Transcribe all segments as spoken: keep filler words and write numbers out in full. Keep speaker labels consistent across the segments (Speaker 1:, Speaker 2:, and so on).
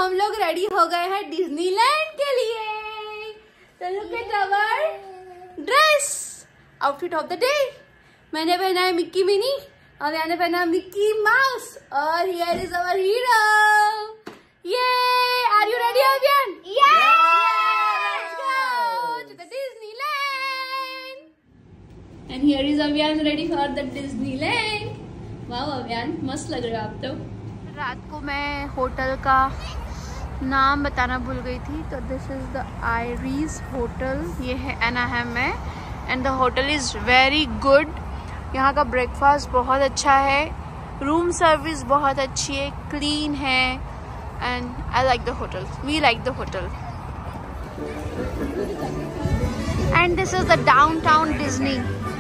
Speaker 1: हम लोग रेडी हो गए हैं डिज्नीलैंड के लिए। तो look at our dress, outfit of the day. मैंने पहना है मिक्की मिनी और मैंने पहना है मिक्की माउस और हियर इज आवर हीरो। ये are you ready Abhiyan? Let's go to the Disneyland. And here is Abhiyan ready for the Disneyland. Wow Abhiyan, मस्त लग रहा है आप तो। रात को मैं होटल का नाम बताना भूल गई थी। तो this is the Ayres hotel, ये है एनाहेम में and the hotel is very good. यहाँ का ब्रेकफास्ट बहुत अच्छा है, रूम सर्विस बहुत अच्छी है, क्लीन है and I like the hotel, we like the hotel. And this is the downtown Disney.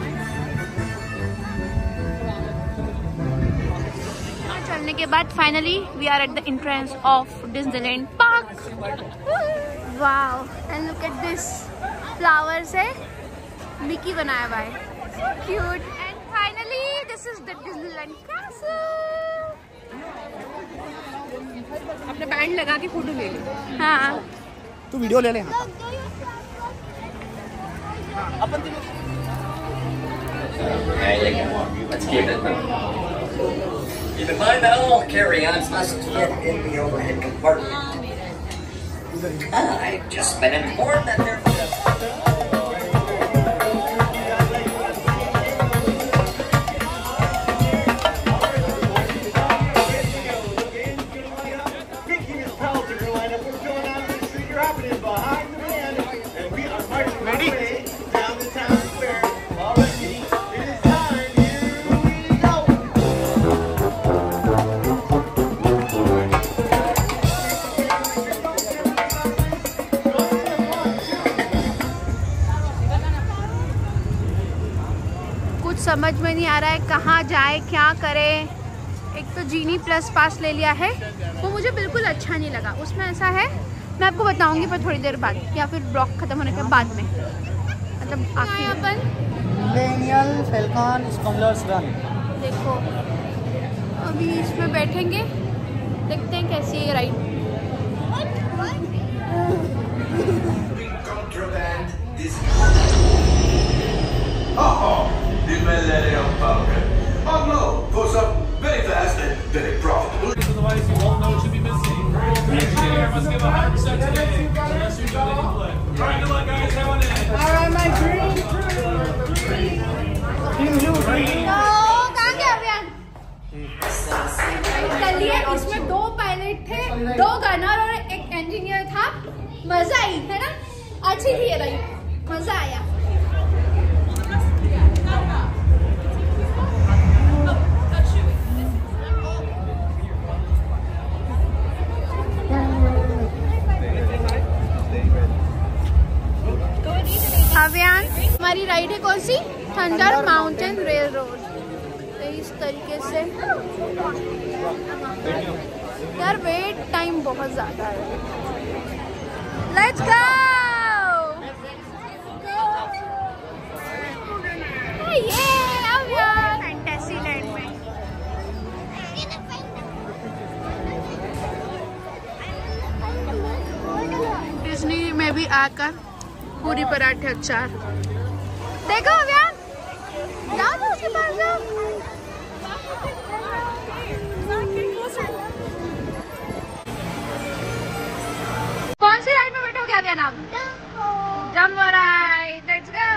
Speaker 1: चलने के बाद finally we are at the entrance of Disneyland park. Wow, and look at this, flower से Mickey बनाया हुआ है, so cute. And finally this is the Disneyland castle.
Speaker 2: अपने band लगा के फोटो ले ले।
Speaker 1: हाँ,
Speaker 3: तू वीडियो ले ले। हाँ अपन
Speaker 4: Keep in mind that all carry-ons must get in the overhead compartment. I've just been informed that they're...
Speaker 1: समझ में नहीं आ रहा है कहाँ जाए, क्या करे। एक तो जीनी प्लस पास ले लिया है, वो मुझे बिल्कुल अच्छा नहीं लगा। उसमें ऐसा है, मैं आपको बताऊंगी पर थोड़ी देर बाद या फिर ब्लॉग खत्म होने के बाद में, मतलब आखिरी अपन
Speaker 3: मिलेनियल फैल्कन स्कम्बलर्स रन।
Speaker 1: देखो अभी इसमें बैठेंगे, देखते हैं कैसी है ride.
Speaker 5: The Millennium Falcon. On low, goes up very fast and very profitable. Otherwise, you won't know what you'll be missing. Engineer must give a high percent today. Unless you're doing it play. All right, good luck, guys. Have one in.
Speaker 3: All right, my green crew. Team blue green.
Speaker 1: कहाँ गया अभियान? चलिए, इसमें दो pilot थे, दो gunner और एक इंजीनियर था। मजा आई है ना, अच्छी थी ये राइड, मजा आया। अभियान हमारी राइड है कौन सी? Thunder Mountain Railroad. तो इस तरीके से यार वेट टाइम बहुत ज्यादा है। Let's go. ये अभियान फैंटेसीलैंड में। डिज्नी में भी आकर पूरी पराठे अचार देखो अभियान, जाओ तो उसके पास जाओ। कौन सी राइड में बैठोगे अभियान आप? Jumbo ride, let's go.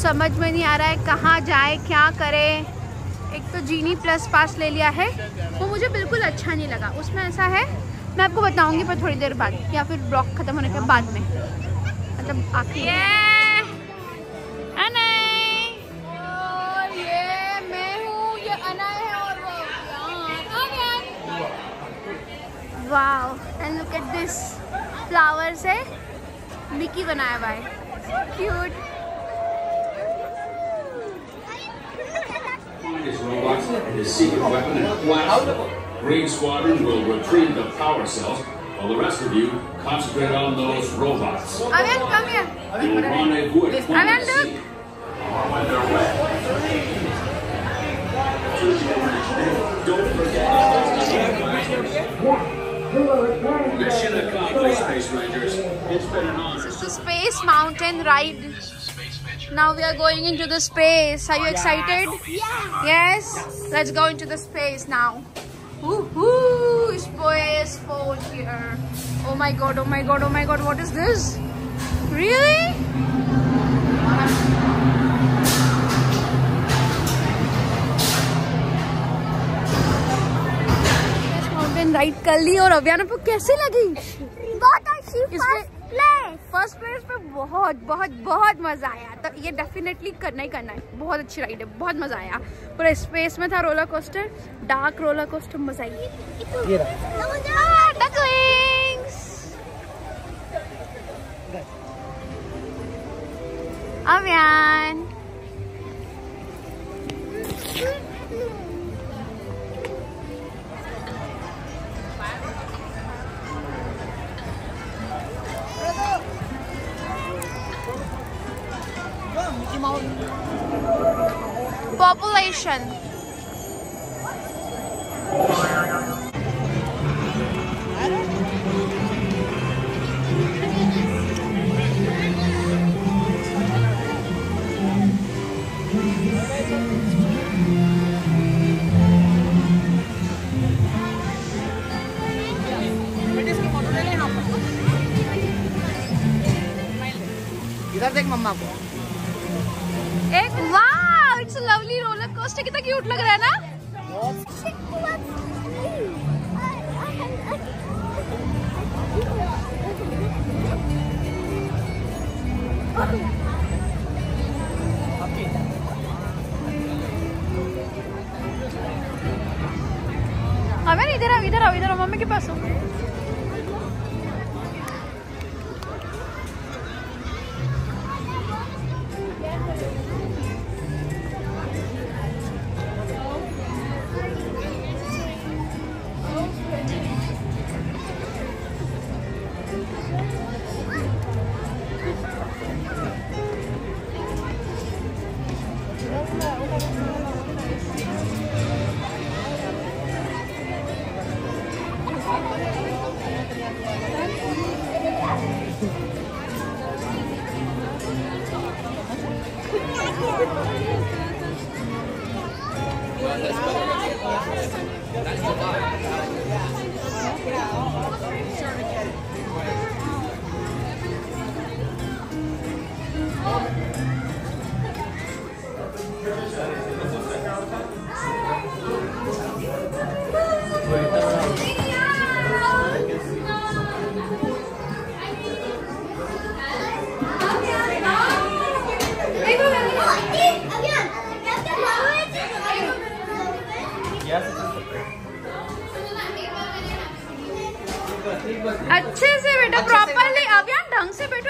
Speaker 1: समझ में नहीं आ रहा है कहाँ जाए, क्या करे। एक तो जीनी प्लस पास ले लिया है, वो मुझे बिल्कुल अच्छा नहीं लगा। उसमें ऐसा है, मैं आपको बताऊंगी पर थोड़ी देर बाद, या फिर ब्लॉग खत्म होने के बाद में, मतलब आखिरी। अनय, और ये मैं हूँ, ये अनय है और वो Anay. Wow, and look at this, flower से मिकी बनाया हुआ है, cute.
Speaker 5: His robots and his secret weapon and blast them. Green Squadron will retrieve the power cells, while the rest of you concentrate on those robots.
Speaker 1: Avian, come here.
Speaker 5: We'll rendezvous at
Speaker 1: Avian,
Speaker 5: Point
Speaker 1: look.
Speaker 5: C. When they're wet. Don't forget. Mission accomplished, Space Rangers. It's been an honor.
Speaker 1: This is the Space Mountain ride. Now we are going into the space. Are you excited? Yeah. Yes? Let's go into the space now. Woohoo! Space port here. Oh my god, oh my god, oh my god, what is this? Really? Space Mountain ride कर ली, और अभियान आपको कैसी लगी? बहुत अच्छी। First place पे बहुत बहुत बहुत मजा आया। तो ये डेफिनेटली करना ही करना है, बहुत अच्छी राइड है, बहुत मजा आया। पूरा स्पेस में था roller coaster, dark roller coaster, मजा आई। अभियान population.
Speaker 2: इधर देख मम्मा को।
Speaker 1: एक वाह, it's a lovely roller coaster, कितना क्यूट लग रहा है ना। हमें इधर आओ, इधर आओ, इधर आओ, मम्मी के पास हो। अच्छे से बेटा, प्रॉपरली अभियान, ढंग से बैठो।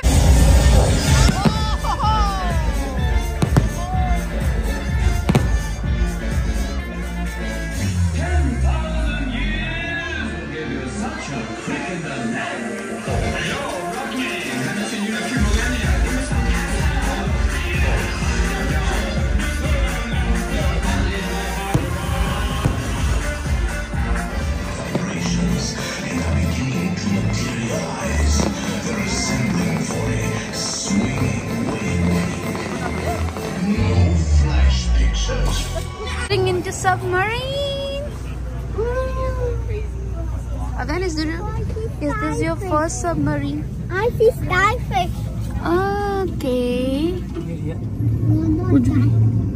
Speaker 1: Into submarine. Again, is this is this your first submarine?
Speaker 6: I see starfish.
Speaker 1: Okay.
Speaker 2: कुछ भी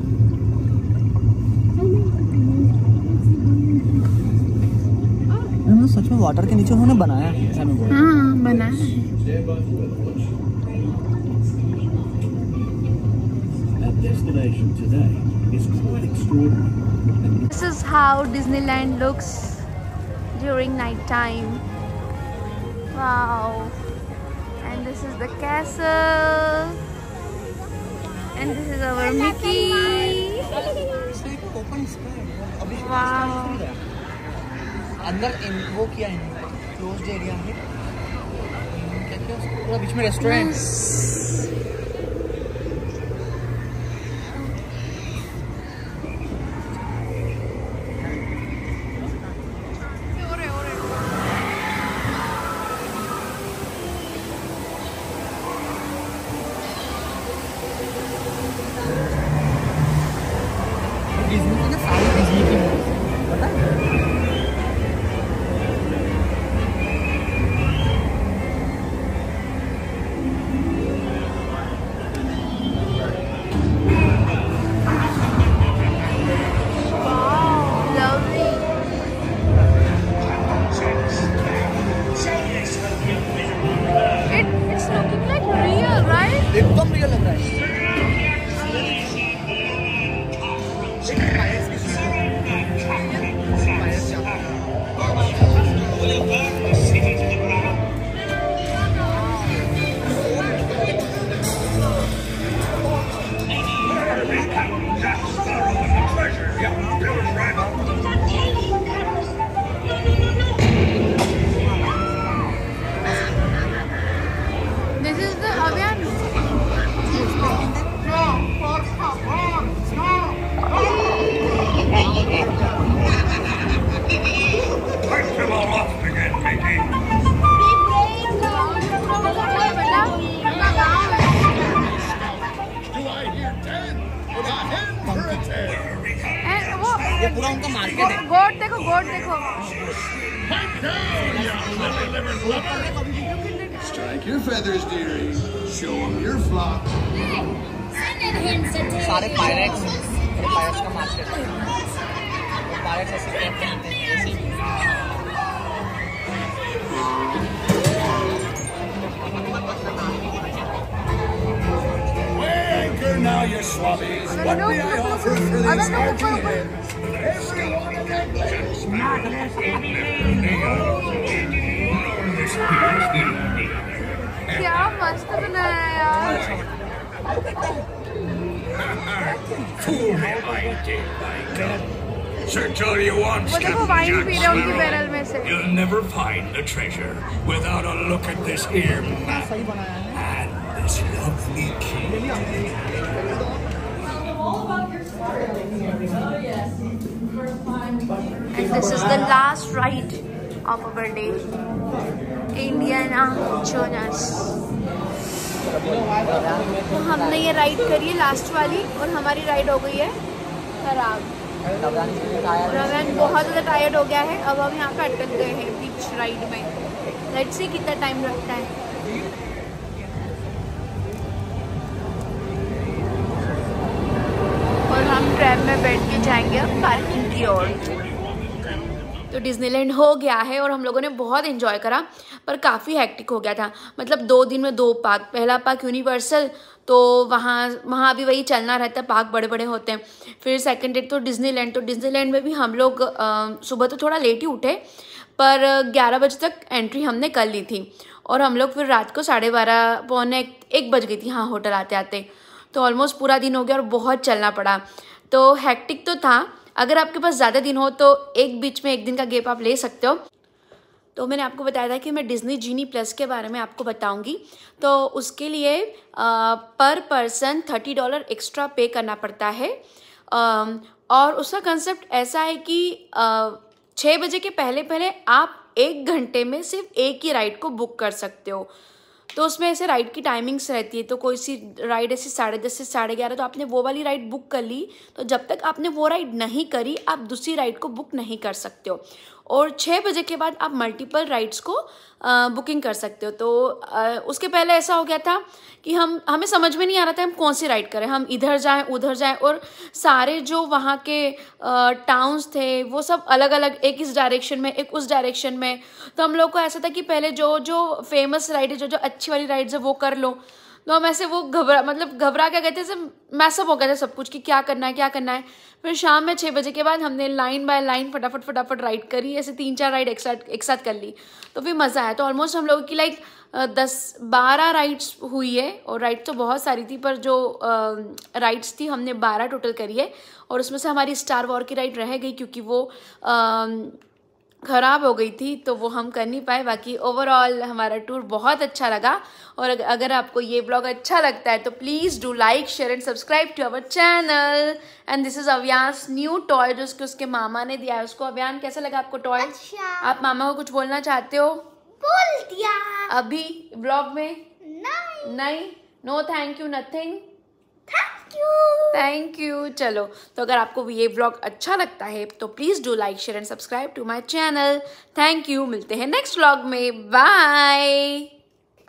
Speaker 2: मतलब सच में वाटर के नीचे उन्होंने बनाया है ऐसा मैं बोल रहा हूं।
Speaker 1: हाँ बना है।
Speaker 5: Destination today is quite extraordinary.
Speaker 1: This is how Disneyland looks during night time. Wow. And this is the castle. And this is our Mickey. Wow.
Speaker 2: अंदर इन- वो किया है क्लोज्ड एरिया है क्या क्या पूरा बीच में रेस्टोरेंट। डिज्नी में ना सारी डिज्नी की मूवीज पता है। एकदम रियल लग रहा है।
Speaker 1: This is the Avian.
Speaker 5: Wipe them all off again, Mickey. Do I hear ten? Put a hen for a ten.
Speaker 1: And वो
Speaker 2: ये पूरा उनका मार्केट है।
Speaker 1: गोट देखो गोट देखो।
Speaker 5: Pipe down, you lily-livered lover. Strike your feathers, dearie. Show them your flock.
Speaker 2: सारे pirates pirates का market है। पायरेट्स ऐसे करते हैं ऐसे।
Speaker 5: Weigh anchor now, you swabbies. What may I offer for these hearty heads? Everyone in their place. Not less
Speaker 1: क्या मस्त बनाया है यार।
Speaker 5: Fool me, I did like that. Search all you want,
Speaker 1: वो देखो
Speaker 5: Captain
Speaker 1: वाइन
Speaker 5: Jack
Speaker 1: पी रहे हैं उनकी
Speaker 5: Sparrow.
Speaker 1: बैरल में से।
Speaker 5: You'll never find the treasure without a look at this here map and this lovely king.
Speaker 1: And this is the last ride of our day. Indiana Jones. तो हमने ये ride करी है लास्ट वाली और हमारी राइड हो गई है खराब। रवैन बहुत ज़्यादा टायर्ड हो गया है। अब हम यहाँ पे अटक गए हैं बीच राइड में। लेट्स सी कितना टाइम लगता है। और हम ट्रेन में बैठ के जाएंगे अब पार्किंग की ओर। तो डिज्नीलैंड हो गया है और हम लोगों ने बहुत एंजॉय करा, पर काफ़ी हैक्टिक हो गया था। मतलब दो दिन में दो पार्क। पहला पार्क यूनिवर्सल, तो वहाँ वहाँ भी वही चलना रहता है, पार्क बड़े बड़े होते हैं। फिर सेकंड डे तो डिज्नीलैंड। तो डिज्नीलैंड में भी हम लोग सुबह तो थोड़ा लेट ही उठे, पर ग्यारह बजे तक एंट्री हमने कर ली थी। और हम लोग फिर रात को साढ़े बारह पौने एक बज गई थी हाँ होटल आते आते। तो ऑलमोस्ट पूरा दिन हो गया और बहुत चलना पड़ा। तो हैक्टिक तो था। अगर आपके पास ज़्यादा दिन हो तो एक बीच में एक दिन का गैप आप ले सकते हो। तो मैंने आपको बताया था कि मैं डिज्नी जीनी प्लस के बारे में आपको बताऊंगी। तो उसके लिए आ, पर पर्सन थर्टी डॉलर एक्स्ट्रा पे करना पड़ता है। आ, और उसका कंसेप्ट ऐसा है कि छः बजे के पहले पहले आप एक घंटे में सिर्फ एक ही राइड को बुक कर सकते हो। तो उसमें ऐसे राइड की टाइमिंग्स रहती है। तो कोई सी राइड ऐसे साढ़े दस से साढ़े ग्यारह, तो आपने वो वाली राइड बुक कर ली, तो जब तक आपने वो राइड नहीं करी आप दूसरी राइड को बुक नहीं कर सकते हो। और छः बजे के बाद आप मल्टीपल राइड्स को बुकिंग कर सकते हो। तो आ, उसके पहले ऐसा हो गया था कि हम हमें समझ में नहीं आ रहा था हम कौन सी राइड करें, हम इधर जाएं उधर जाएं, और सारे जो वहाँ के टाउन्स थे वो सब अलग अलग, एक इस डायरेक्शन में एक उस डायरेक्शन में। तो हम लोग को ऐसा था कि पहले जो जो फेमस राइड है, जो जो अच्छी वाली राइड्स है वो कर लो। तो हम ऐसे वो घबरा मतलब घबरा क्या कहते हैं, मैसअप हो गया था सब कुछ कि क्या करना है क्या करना है। फिर शाम में छः बजे के बाद हमने लाइन बाय लाइन फटाफट फटाफट राइड करी, ऐसे तीन चार राइड एक साथ एक साथ कर ली, तो फिर मज़ा आया। तो ऑलमोस्ट हम लोगों की लाइक दस बारह राइड्स हुई है, और राइड तो बहुत सारी थी पर जो राइड्स थी हमने बारह टोटल करी है। और उसमें से हमारी स्टार वॉर की राइड रह गई क्योंकि वो आ, ख़राब हो गई थी, तो वो हम कर नहीं पाए। बाकी ओवरऑल हमारा टूर बहुत अच्छा लगा। और अगर आपको ये ब्लॉग अच्छा लगता है तो please do like share and subscribe to our channel. And this is Avyaan's new toy जो उसके उसके मामा ने दिया है उसको। अव्यान कैसा लगा आपको टॉय?
Speaker 3: अच्छा।
Speaker 1: आप मामा को कुछ बोलना चाहते हो?
Speaker 3: बोल दिया।
Speaker 1: अभी ब्लॉग में
Speaker 3: नहीं।
Speaker 1: नहीं, no thank you nothing,
Speaker 3: thank you.
Speaker 1: Thank you. चलो, तो अगर आपको ये व्लॉग अच्छा लगता है तो please do like share and subscribe to my channel. Thank you, मिलते हैं नेक्स्ट व्लॉग में, बाय।